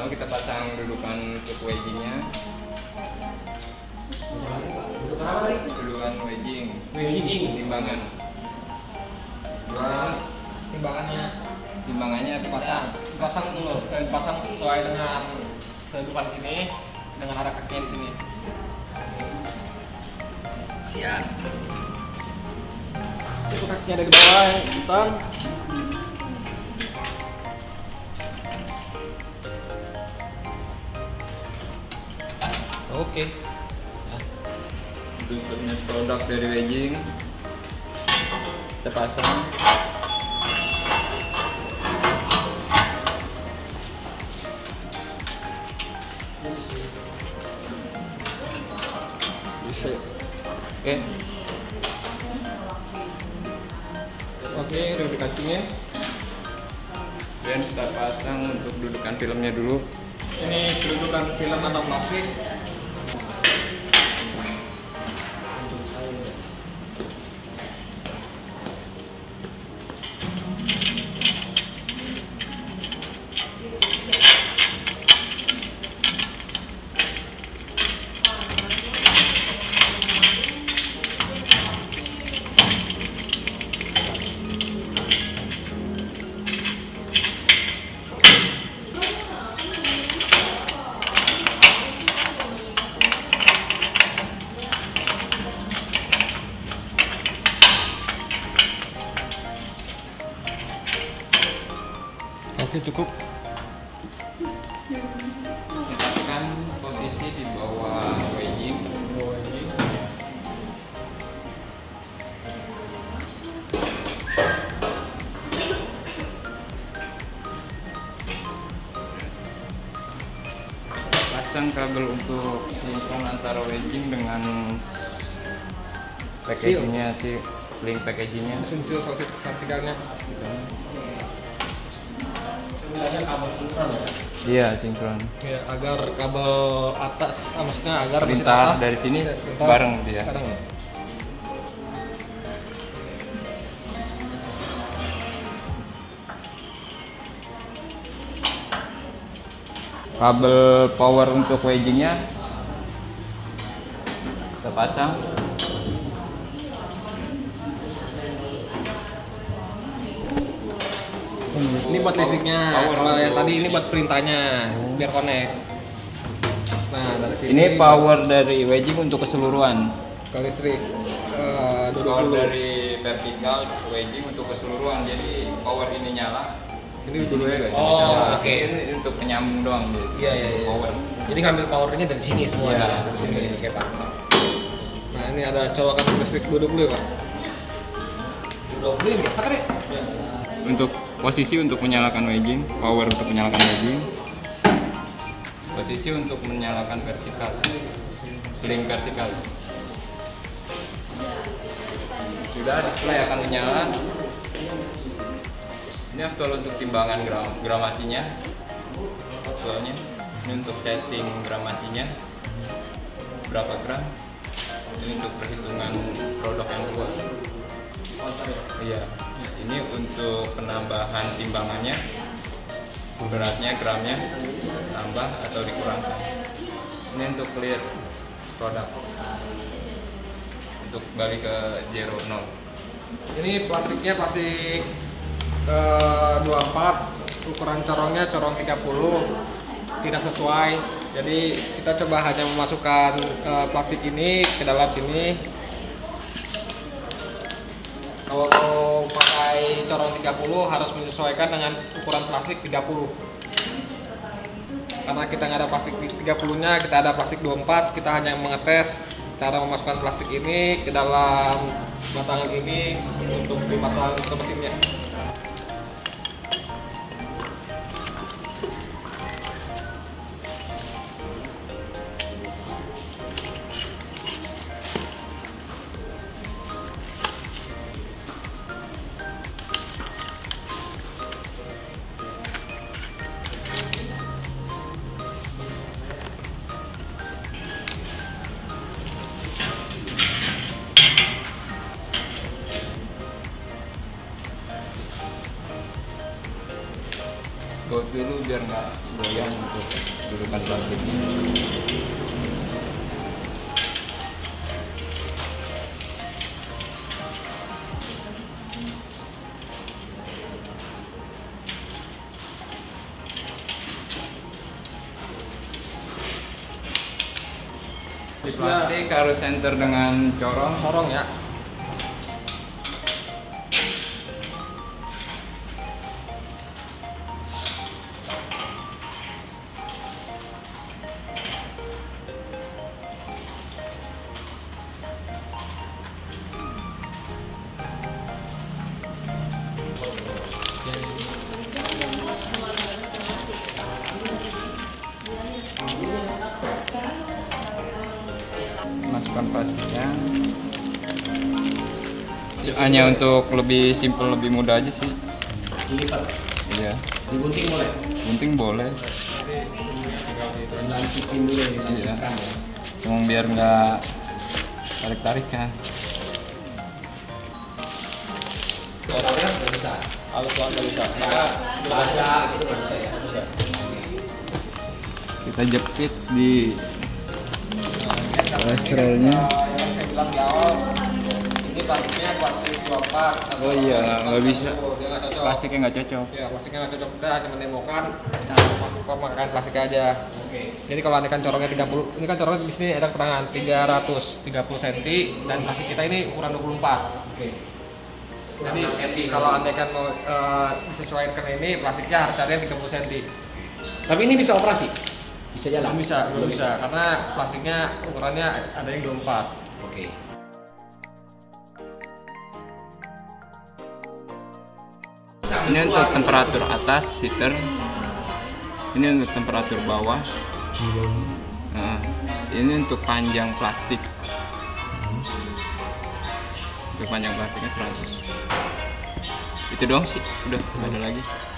Kita pasang dudukan untuk wedgingnya. Dudukan apa nih? Dudukan wedging. Wedging. Timbangan. Timbangannya dipasang dulu, dan dipasang sesuai dengan kedudukan sini, dengan arah kakinya di sini. Siap. Itu kakinya ada di bawah, hitam. Oke. Untuk produk dari wedging kita pasang. Bisa. Oke, udah dikancingnya. Dan kita pasang untuk dudukan filmnya dulu. Ini kedudukan film atau plastik. Oke, cukup. Letakkan posisi di bawah wedging. Pasang kabel untuk sinkron antara wedging dengan packagingnya, si link packagingnya. Sensil vertikalnya. Sebenarnya kabel sinkron ya? Iya, sinkron. Ya, agar kabel atas, maksudnya agar Perintah dari sini bareng dia. Bareng ya? Kabel power untuk wedgingnya kita pasang. Ini buat listriknya. Kalau yang tadi ini buat perintahnya biar connect. Nah, dari sini. Ini power dari wedging untuk keseluruhan. ke listrik. Power dari vertikal wedging untuk keseluruhan. Jadi power ini nyala. Ini dulu ya guys. Oh, oke. Ini untuk penyambung doang. Iya, iya, iya. Power. Jadi ngambil powernya dari sini semua. Iya, ya, dari sini. Oke, Pak. Nah, ini ada colokan listrik 20 ya, Pak. 20 biasa kan ya? Untuk posisi untuk menyalakan wedging, power untuk menyalakan wedging. Posisi untuk menyalakan vertikal. Sling vertikal. Sudah, display akan menyala. Ini aktual untuk timbangan gramasinya. Aktualnya. Ini untuk setting gramasinya. Berapa gram? Ini untuk perhitungan produk yang keluar. Iya. Ini untuk penambahan timbangannya. Beratnya, gramnya tambah atau dikurangkan. Ini untuk clear produk. Untuk balik ke 0, 0. Ini plastiknya plastik 24, ukuran corongnya corong 30, tidak sesuai. Jadi kita coba hanya memasukkan plastik ini ke dalam sini. Kalau pakai corong 30 harus menyesuaikan dengan ukuran plastik 30. Karena kita nggak ada plastik 30-nya, kita ada plastik 24, kita hanya mengetes cara memasukkan plastik ini ke dalam batangan ini untuk dimasukkan ke mesinnya. Got dulu biar nggak goyang untuk dudukan plastiknya. Di plastik harus center dengan corong ya. Masukkan plastiknya. Hanya untuk lebih simple, lebih mudah aja sih. Dilipat. Iya. Digunting boleh. Gunting boleh. Dilancikin dulu, dilancikan ya. Cuma biar nggak tarik-tarikan. Orangnya nggak bisa. Halus banget nggak bisa. Ada itu nggak bisa ya. Kita jepit di rollnya. Yang saya bilang di awal, ini plastiknya plastik 24. Oh iya, nggak bisa. Dia nggak cocok. Plastiknya nggak cocok. Ya, plastiknya nggak cocok. Udah hanya menemukan masuk pemakaian plastiknya aja. Oke. Jadi kalau andekan corongnya 30, ini kan corongnya di sini ada keterangan 330 cm dan plastik kita ini ukuran 24. Oke. Jadi 6 cm. kalau andekan mau disesuaikan ini plastiknya harus ada 30 cm. Tapi ini bisa operasi? Bisa jalan? Belum bisa karena plastiknya ukurannya ada yang 24. Oke. Ini untuk temperatur atas heater. Ini untuk temperatur bawah. Nah, ini untuk panjang plastik. Untuk panjang plastiknya 100. Itu doang sih, udah nggak ada lagi.